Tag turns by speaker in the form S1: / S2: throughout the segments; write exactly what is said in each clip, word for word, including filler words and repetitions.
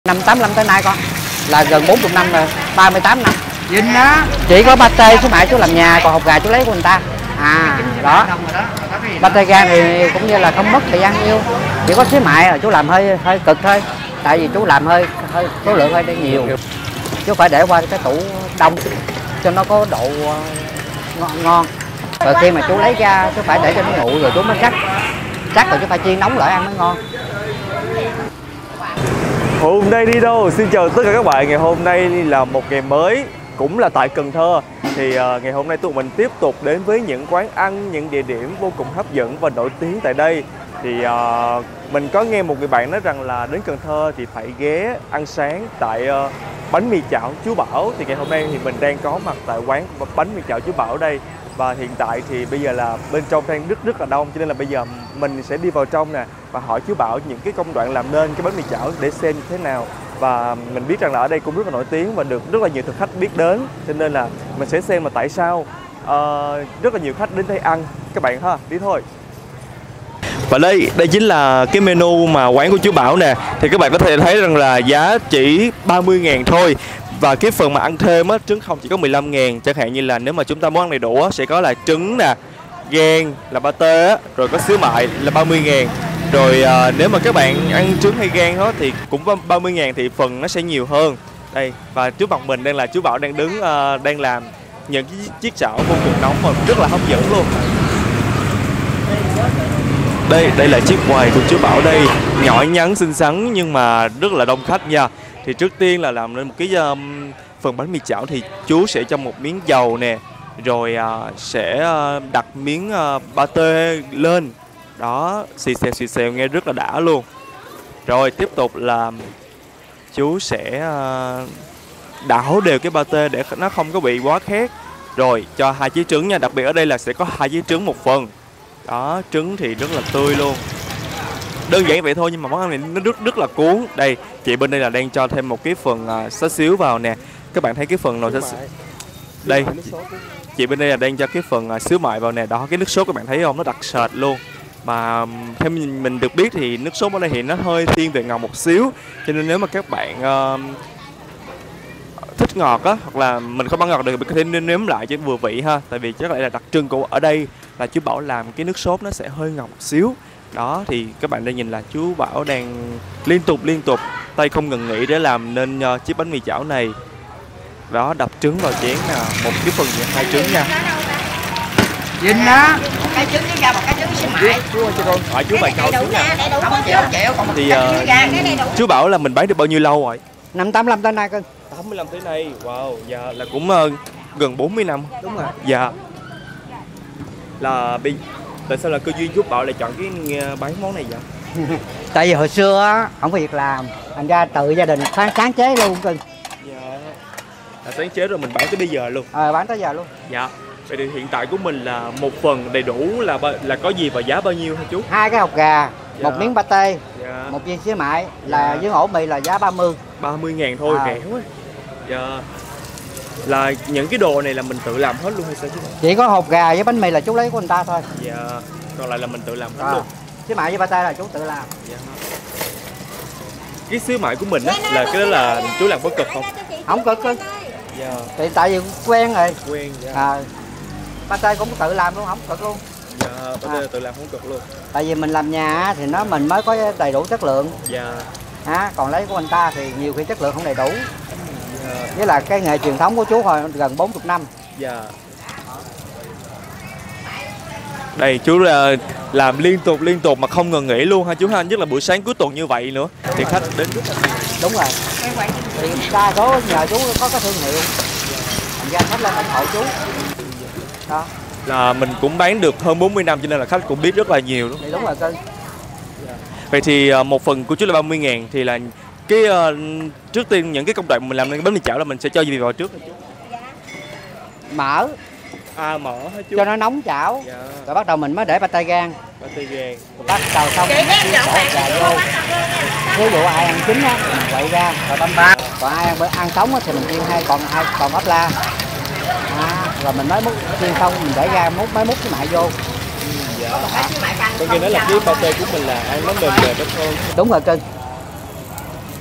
S1: Năm tám lăm tới nay con là gần bốn mươi năm rồi, ba mươi tám năm.
S2: Vinh đó.
S1: Chỉ có pate số mại chú làm nhà, còn hột gà chú lấy của người ta. À đó. Pate gan thì cũng như là không mất thời gian yêu. Chỉ có xíu mại là chú làm hơi hơi cực thôi. Tại vì chú làm hơi hơi số lượng hơi nhiều. Chú phải để qua cái tủ đông cho nó có độ ngon. ngon. Rồi khi mà chú lấy ra chú phải để cho nó nguội rồi chú mới cắt. Cắt rồi chú phải chiên nóng lại ăn mới ngon.
S3: Hôm nay đi đâu? Xin chào tất cả các bạn. Ngày hôm nay là một ngày mới, cũng là tại Cần Thơ. Thì uh, ngày hôm nay tụi mình tiếp tục đến với những quán ăn, những địa điểm vô cùng hấp dẫn và nổi tiếng tại đây. Thì uh, mình có nghe một người bạn nói rằng là đến Cần Thơ thì phải ghé ăn sáng tại uh, bánh mì chảo chú Bảo. Thì ngày hôm nay thì mình đang có mặt tại quán bánh mì chảo chú Bảo đây. Và hiện tại thì bây giờ là bên trong đang rất rất là đông, cho nên là bây giờ mình sẽ đi vào trong nè và hỏi chú Bảo những cái công đoạn làm nên cái bánh mì chảo để xem như thế nào. Và mình biết rằng là ở đây cũng rất là nổi tiếng và được rất là nhiều thực khách biết đến, cho nên là mình sẽ xem là tại sao uh, rất là nhiều khách đến đây ăn các bạn ha. Đi thôi. Và đây, đây chính là cái menu mà quán của chú Bảo nè. Thì các bạn có thể thấy rằng là giá chỉ ba mươi ngàn thôi. Và cái phần mà ăn thêm á, trứng không chỉ có mười lăm ngàn. Chẳng hạn như là nếu mà chúng ta muốn ăn đầy đủ á, sẽ có là trứng nè, gan là pate á, rồi có xíu mại là ba mươi ngàn. Rồi à, nếu mà các bạn ăn trứng hay gan đó thì cũng có ba mươi ngàn thì phần nó sẽ nhiều hơn. Đây, và trước mặt mình đang là chú Bảo đang đứng uh, đang làm những cái chiếc chảo vô cùng nóng và rất là hấp dẫn luôn. Đây, đây là chiếc quầy của chú Bảo đây, nhỏ nhắn xinh xắn nhưng mà rất là đông khách nha. Thì trước tiên là làm nên một cái um, phần bánh mì chảo thì chú sẽ cho một miếng dầu nè, rồi uh, sẽ uh, đặt miếng uh, pate lên. Đó, xì xèo xì xèo nghe rất là đã luôn. Rồi tiếp tục là chú sẽ uh, đảo đều cái pate để nó không có bị quá khét. Rồi cho hai chiếc trứng nha, đặc biệt ở đây là sẽ có hai chiếc trứng một phần. Đó, trứng thì rất là tươi luôn. Đơn giản vậy thôi nhưng mà món ăn này nó rất rất là cuốn. Đây, chị bên đây là đang cho thêm một cái phần uh, xá xíu vào nè. Các bạn thấy cái phần nồi xá xíu. Đây, chị bên đây là đang cho cái phần uh, xíu mại vào nè. Đó, cái nước sốt các bạn thấy không? Nó đặc sệt luôn. Mà theo mình, mình được biết thì nước sốt ở đây thì nó hơi thiên về ngọt một xíu. Cho nên nếu mà các bạn uh, thích ngọt á, hoặc là mình không ăn ngọt được, mình có thể nếm lại cho vừa vị ha. Tại vì chắc là đặc trưng của ở đây là chú Bảo làm cái nước sốt nó sẽ hơi ngọt một xíu. Đó, thì các bạn đang nhìn là chú Bảo đang liên tục liên tục tay không ngừng nghỉ để làm nên uh, chiếc bánh mì chảo này. Đó, đập trứng vào chén nè, một cái phần như hai trứng nha.
S2: Vinh đó.
S4: Một cái trứng với ra một cái trứng xíu mại.
S3: Chú ơi cho con hỏi chú bài câu trứng nha.
S4: Không chịu, không chịu.
S3: Thì uh, chú Bảo là mình bán được bao nhiêu lâu rồi?
S1: Năm tám lăm tới nay cưng.
S3: tám mươi lăm tới nay. Wow, dạ là cũng uh, gần bốn mươi năm.
S1: Đúng rồi.
S3: Dạ. Là bị tại sao là cơ duyên chú Bảo lại chọn cái uh, bán món này vậy?
S1: Tại vì hồi xưa á không có việc làm, thành ra tự gia đình sáng sáng chế luôn cưng.
S3: Dạ. Là sáng chế rồi mình bán tới bây giờ luôn.
S1: Ờ, bán tới giờ luôn.
S3: Dạ. Vậy thì hiện tại của mình là một phần đầy đủ là là có gì và giá bao nhiêu hả chú?
S1: Hai cái hột gà,
S3: Dạ.
S1: một miếng pate,
S3: Dạ.
S1: một viên xíu mại là
S3: Dạ.
S1: với ổ mì là giá ba mươi.
S3: ba mươi ngàn thôi,
S1: À.
S3: rẻ quá. Dạ. Là những cái đồ này là mình tự làm hết luôn hay sao chú?
S1: Chỉ có hột gà với bánh mì là chú lấy của người ta thôi.
S3: Dạ. Còn lại là mình tự làm hết
S1: À.
S3: luôn.
S1: Xíu mại với pate là chú tự làm.
S3: Dạ. Cái xíu mại của mình á là cái đó là chú làm có cực không?
S1: Không cực cưng.
S3: Dạ.
S1: Thì tại vì quen rồi.
S3: Quen. Dạ.
S1: À, pate cũng tự làm luôn, không cực luôn.
S3: Dạ, bây giờ
S1: À.
S3: tự làm không cực luôn.
S1: Tại vì mình làm nhà thì nó mình mới có đầy đủ chất lượng.
S3: Dạ.
S1: À, còn lấy của anh ta thì nhiều khi chất lượng không đầy đủ.
S3: Dạ.
S1: Với là cái nghề truyền thống của chú hồi gần bốn mươi năm.
S3: Dạ. Đây chú là làm liên tục liên tục mà không ngừng nghỉ luôn ha chú ha, nhất là buổi sáng cuối tuần như vậy nữa thì khách đến rất là nhiều.
S1: Đúng rồi. Thì đa số nhờ chú có cái thương hiệu, thành ra khách lên ủng hộ chú. Đó.
S3: Là mình cũng bán được hơn bốn mươi năm cho nên là khách cũng biết rất là nhiều đúng.
S1: Thì đúng rồi cưng.
S3: Vậy thì một phần của chú là ba mươi ngàn thì là cái uh, trước tiên những cái công đoạn mình làm nên bánh mì chảo là mình sẽ cho gì vào trước hả chú?
S1: Mỡ.
S3: À mỡ hả chú?
S1: Cho nó nóng chảo.
S3: Dạ.
S1: Rồi bắt đầu mình mới để pate gan.
S3: Pate gan.
S1: Bắt đầu xong mình chiên sổ gà vô. Ví dụ ai ăn chín á mình quậy ra rồi băm ba. Còn ai ăn, ăn sống á thì mình chiên hai, còn ai còn ốp la. À, rồi mình mới múc chiên xong mình để ra múc mới múc cái mại vô.
S3: Dạ. Có nghĩa nói là cái pate của mình là ăn nó mềm mềm ít hơn.
S1: Đúng rồi cưng.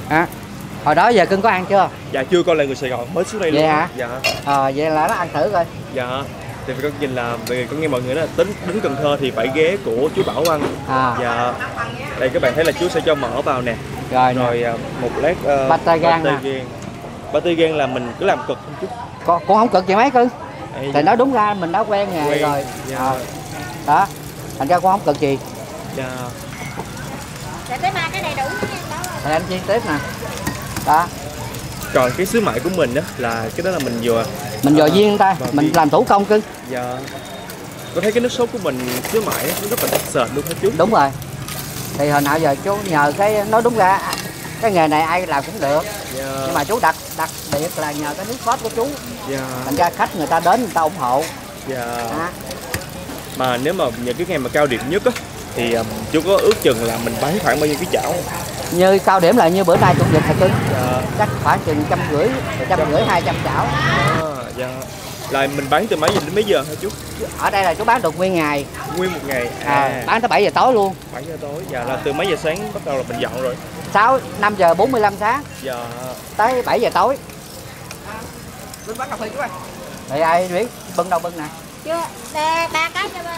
S1: À, hồi đó giờ cưng có ăn chưa?
S3: Dạ chưa, con là người Sài Gòn mới xuống đây
S1: Vậy
S3: luôn.
S1: hả?
S3: Dạ.
S1: Ờ, vậy là nó ăn thử coi.
S3: Dạ. Thì con nhìn là về con nghe mọi người nói là tính đến Cần Thơ thì phải ghé của chú Bảo ăn.
S1: À.
S3: Dạ. Đây các bạn thấy là chú sẽ cho mỡ vào nè.
S1: Rồi,
S3: Rồi
S1: nè.
S3: một lát uh,
S1: Pate gan nè.
S3: gan. Pate gan là mình cứ làm cực không chút.
S1: Con, con không cực vậy mấy cưng.
S3: Đây,
S1: Thì nói đúng ra mình đã quen nghề
S3: quen.
S1: rồi.
S3: Dạ.
S1: Ờ. Đó. Thành ra con không cực gì.
S3: Dạ.
S5: Để tới ba cái đầy đủ nha đó.
S1: Thì anh chiên tiếp nè. Đó.
S3: Còn cái sứ mại của mình á là cái đó là mình vừa
S1: Mình dò
S3: à,
S1: viên ta,
S3: vào
S1: mình
S3: viên.
S1: làm thủ công cưng.
S3: Dạ. Có thấy cái nước sốt của mình sứ mại á, nó rất là đặc sệt luôn hả chú?
S1: Đúng rồi. Thì hồi nào giờ chú nhờ cái nói đúng ra cái nghề này ai làm cũng được.
S3: Dạ.
S1: Nhưng mà chú đặc đặc biệt là nhờ cái nước sốt của chú.
S3: Dạ.
S1: Thành ra khách người ta đến người ta ủng hộ.
S3: Dạ.
S1: Đó.
S3: Mà nếu mà những cái ngày mà cao điểm nhất á thì um, chú có ước chừng là mình bán khoảng bao nhiêu cái chảo không?
S1: Như cao điểm là như bữa nay chủ nhật hả cưng?
S3: Dạ.
S1: Chắc khoảng chừng trăm rưỡi, trăm rưỡi hai trăm chảo.
S3: À, dạ. Là mình bán từ mấy giờ đến mấy giờ hả chú?
S1: Ở đây là chú bán được nguyên ngày.
S3: Nguyên một ngày.
S1: À,
S3: À,
S1: bán tới bảy giờ tối luôn.
S3: bảy giờ tối. Dạ là từ mấy giờ sáng bắt đầu là mình dọn rồi.
S1: Sáu năm giờ bốn mươi lăm sáng
S3: Dạ.
S1: tới bảy giờ tối.
S4: Bên bán cà phê chú ơi.
S1: Thì ai biết bưng đâu bưng nè.
S5: Chưa, để ba cái cho ba.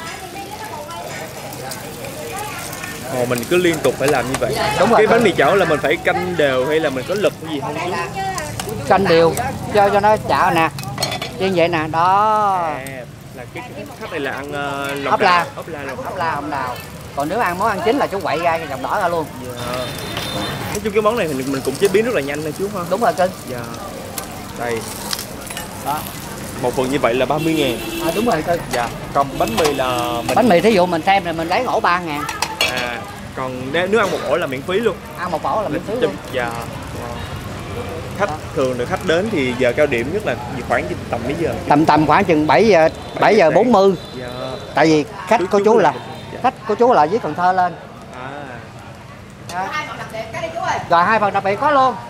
S3: Ồ, mình cứ liên tục phải làm như vậy.
S1: Đúng rồi.
S3: Cái bánh mì chảo là mình phải canh đều hay là mình có lực cái gì không chú?
S1: Canh đều cho cho nó chảo nè. Như vậy nè, đó.
S3: À, là cái, cái khách này là ăn uh, lòng
S1: Ốc
S3: đào.
S1: la.
S3: Ốc la lòng
S1: Ốc la hồng đào. Còn nếu ăn món ăn chính là chú quậy ra cái dòng đỏ ra luôn.
S3: Dạ. Nói chung cái món này thì mình cũng chế biến rất là nhanh nha chú ha.
S1: Đúng rồi cưng.
S3: Dạ. Đây.
S1: Đó.
S3: Một phần như vậy là ba mươi ngàn.
S1: À, đúng rồi cưng.
S3: Dạ. Còn bánh mì là mình...
S1: Bánh mì thí dụ mình xem là mình lấy ổ ba ngàn.
S3: À. Còn nếu, nếu ăn một ổ là miễn phí luôn.
S1: Ăn một ổ là miễn phí
S3: Trăm-
S1: luôn.
S3: Dạ. Khách thường được khách đến thì giờ cao điểm nhất là khoảng tầm mấy giờ?
S1: Tầm tầm khoảng chừng bảy giờ bảy giờ bốn mươi.
S3: Dạ.
S1: Tại vì khách của chú là
S3: Dạ.
S1: khách của chú là dưới Cần Thơ lên.
S3: À.
S1: Đó.
S4: Hai phần đặc biệt cái đi chú ơi.
S1: Rồi hai phần đặc biệt có luôn.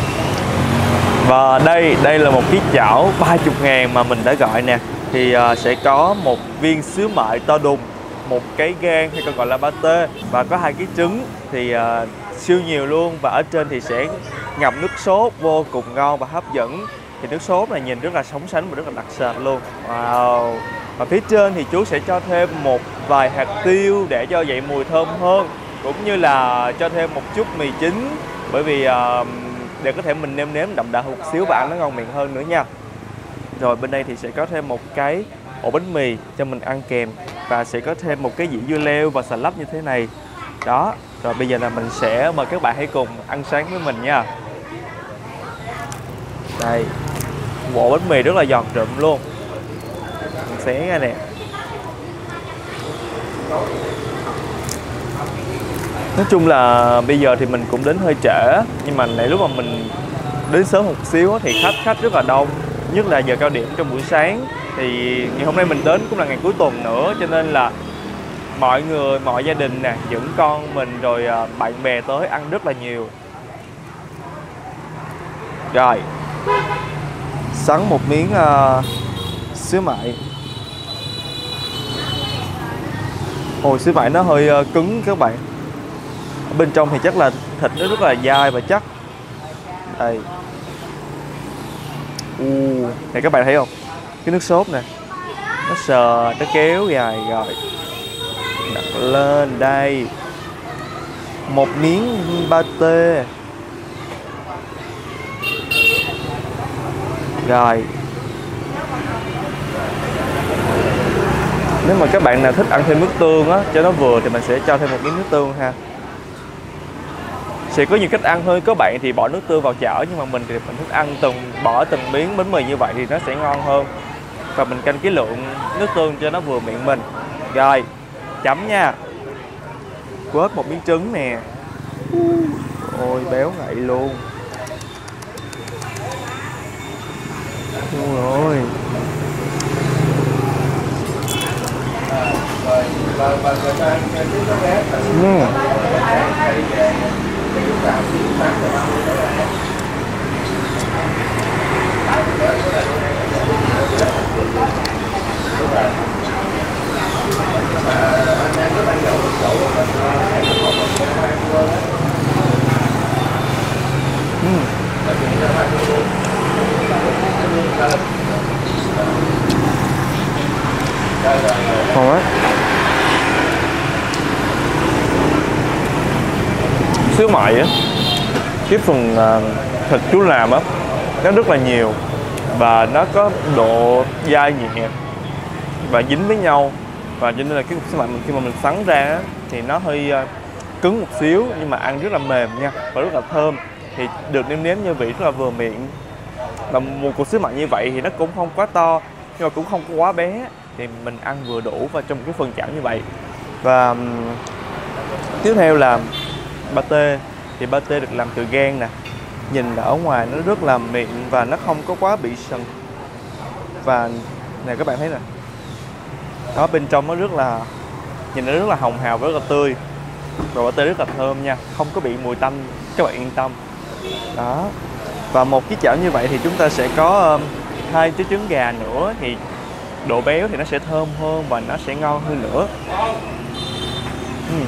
S3: Và đây, đây là một cái chảo ba mươi ngàn mà mình đã gọi nè. Thì uh, sẽ có một viên sứ mại to đùng, một cái gan hay còn gọi là pate và có hai cái trứng thì uh, siêu nhiều luôn. Và ở trên thì sẽ ngập nước sốt vô cùng ngon và hấp dẫn. Thì nước sốt này nhìn rất là sống sánh và rất là đặc sệt luôn. Wow. Và phía trên thì chú sẽ cho thêm một vài hạt tiêu để cho dậy mùi thơm hơn, cũng như là cho thêm một chút mì chính, bởi vì uh, để có thể mình nêm nếm đậm đà một xíu và ăn nó ngon miệng hơn nữa nha. Rồi bên đây thì sẽ có thêm một cái ổ bánh mì cho mình ăn kèm, và sẽ có thêm một cái dĩa dưa leo và xà lách như thế này. Đó, rồi bây giờ là mình sẽ mời các bạn hãy cùng ăn sáng với mình nha. Đây, một ổ bánh mì rất là giòn rụm luôn. Mình xé ra nè. Nói chung là bây giờ thì mình cũng đến hơi trễ, nhưng mà nãy lúc mà mình đến sớm một xíu thì khách khách rất là đông, nhất là giờ cao điểm trong buổi sáng. Thì ngày hôm nay mình đến cũng là ngày cuối tuần nữa, cho nên là mọi người, mọi gia đình nè, dẫn con mình rồi bạn bè tới ăn rất là nhiều. Rồi, sắn một miếng uh, xíu mại. Ôi, xíu mại nó hơi uh, cứng các bạn. Ở bên trong thì chắc là thịt nó rất là dai và chắc. Đây. U, này các bạn thấy không? Cái nước sốt nè, nó sờ, nó kéo dài rồi. Đặt lên đây. Một miếng pate. Rồi. Nếu mà các bạn nào thích ăn thêm nước tương á, cho nó vừa thì mình sẽ cho thêm một miếng nước tương ha. Sẽ có nhiều cách ăn hơn, có bạn thì bỏ nước tương vào chảo, nhưng mà mình thì mình thích ăn từng bỏ từng miếng bánh mì như vậy thì nó sẽ ngon hơn. Và mình canh cái lượng nước tương cho nó vừa miệng mình. Rồi, chấm nha. Quết một miếng trứng nè. Ôi, béo ngậy luôn. Ôi ôi. Uhm. mại á, cái phần uh, thịt chú làm á nó rất là nhiều và nó có độ dai nhẹ và dính với nhau, và cho nên là cái cục xíu mại mình khi mà mình sắn ra á, thì nó hơi uh, cứng một xíu nhưng mà ăn rất là mềm nha và rất là thơm, thì được nêm nếm gia vị rất là vừa miệng. Và một cục xíu mại như vậy thì nó cũng không quá to nhưng mà cũng không có quá bé, thì mình ăn vừa đủ và trong một cái phần chảo như vậy. Và um, tiếp theo là pate, thì pate được làm từ gan nè, nhìn là ở ngoài nó rất là mịn và nó không có quá bị sần, và này các bạn thấy nè, đó bên trong nó rất là, nhìn nó rất là hồng hào và rất là tươi, và pate rất là thơm nha, không có bị mùi tanh, các bạn yên tâm. Đó, và một cái chảo như vậy thì chúng ta sẽ có um, hai trái trứng gà nữa, thì độ béo thì nó sẽ thơm hơn và nó sẽ ngon hơn nữa. uhm.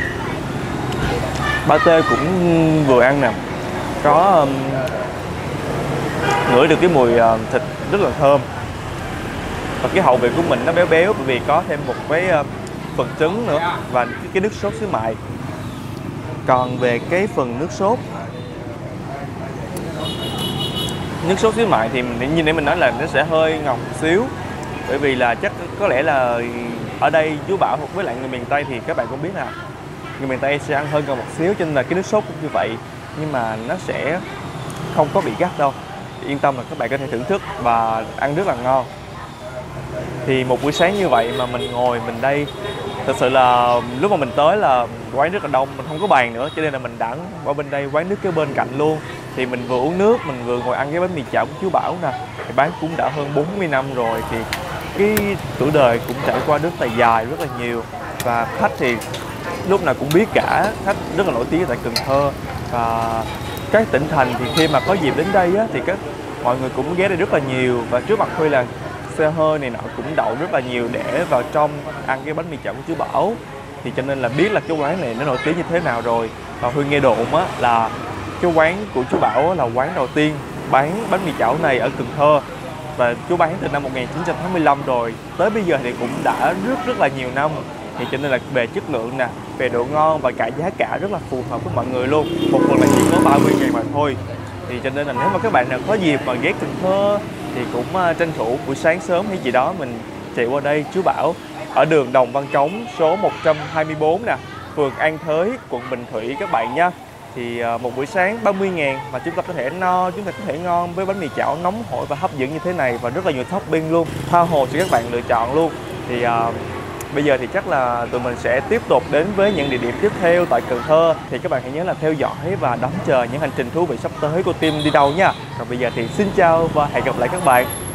S3: Pate cũng vừa ăn nè, có um, ngửi được cái mùi uh, thịt rất là thơm, và cái hậu vị của mình nó béo béo bởi vì có thêm một cái uh, phần trứng nữa và cái, cái nước sốt xíu mại. Còn về cái phần nước sốt nước sốt xíu mại thì như nãy mình nói là nó sẽ hơi ngọt một xíu, bởi vì là chắc có lẽ là ở đây chú Bảo với lại người miền Tây thì các bạn cũng biết là người miền Tây sẽ ăn hơi ngọt một xíu, cho nên là cái nước sốt cũng như vậy, nhưng mà nó sẽ không có bị gắt đâu, yên tâm là các bạn có thể thưởng thức và ăn rất là ngon. Thì một buổi sáng như vậy mà mình ngồi mình đây, thật sự là lúc mà mình tới là quán rất là đông, mình không có bàn nữa, cho nên là mình đã ở bên đây quán nước kế bên cạnh luôn. Thì mình vừa uống nước, mình vừa ngồi ăn cái bánh mì chảo của chú Bảo nè, thì bán cũng đã hơn bốn mươi năm rồi, thì cái tuổi đời cũng trải qua rất là dài, rất là nhiều, và khách thì lúc nào cũng biết cả, khách rất là nổi tiếng tại Cần Thơ và các tỉnh thành. Thì khi mà có dịp đến đây á, thì các mọi người cũng ghé đây rất là nhiều, và trước mặt Huy là xe hơi này nọ cũng đậu rất là nhiều để vào trong ăn cái bánh mì chảo của chú Bảo, thì cho nên là biết là cái quán này nó nổi tiếng như thế nào rồi. Và Huy nghe đồn á là cái quán của chú Bảo là quán đầu tiên bán bánh mì chảo này ở Cần Thơ, và chú bán từ năm một nghìn chín trăm tám mươi lăm rồi, tới bây giờ thì cũng đã rất rất là nhiều năm, thì cho nên là về chất lượng nè, về độ ngon và cả giá cả rất là phù hợp với mọi người luôn. Một phần là chỉ có ba mươi ngàn mà thôi, thì cho nên là nếu mà các bạn nào có dịp mà ghé Cần Thơ thì cũng uh, tranh thủ buổi sáng sớm hay gì đó mình chạy qua đây chú Bảo, ở đường Đồng Văn Cống số một trăm hai mươi tư nè, phường An Thới, quận Bình Thủy các bạn nha. Thì uh, một buổi sáng ba mươi ngàn mà chúng ta có thể no, chúng ta có thể ngon với bánh mì chảo nóng hổi và hấp dẫn như thế này, và rất là nhiều topping luôn, tha hồ cho các bạn lựa chọn luôn. Thì uh, bây giờ thì chắc là tụi mình sẽ tiếp tục đến với những địa điểm tiếp theo tại Cần Thơ, thì các bạn hãy nhớ là theo dõi và đón chờ những hành trình thú vị sắp tới của team đi đâu nha. Còn bây giờ thì xin chào và hẹn gặp lại các bạn.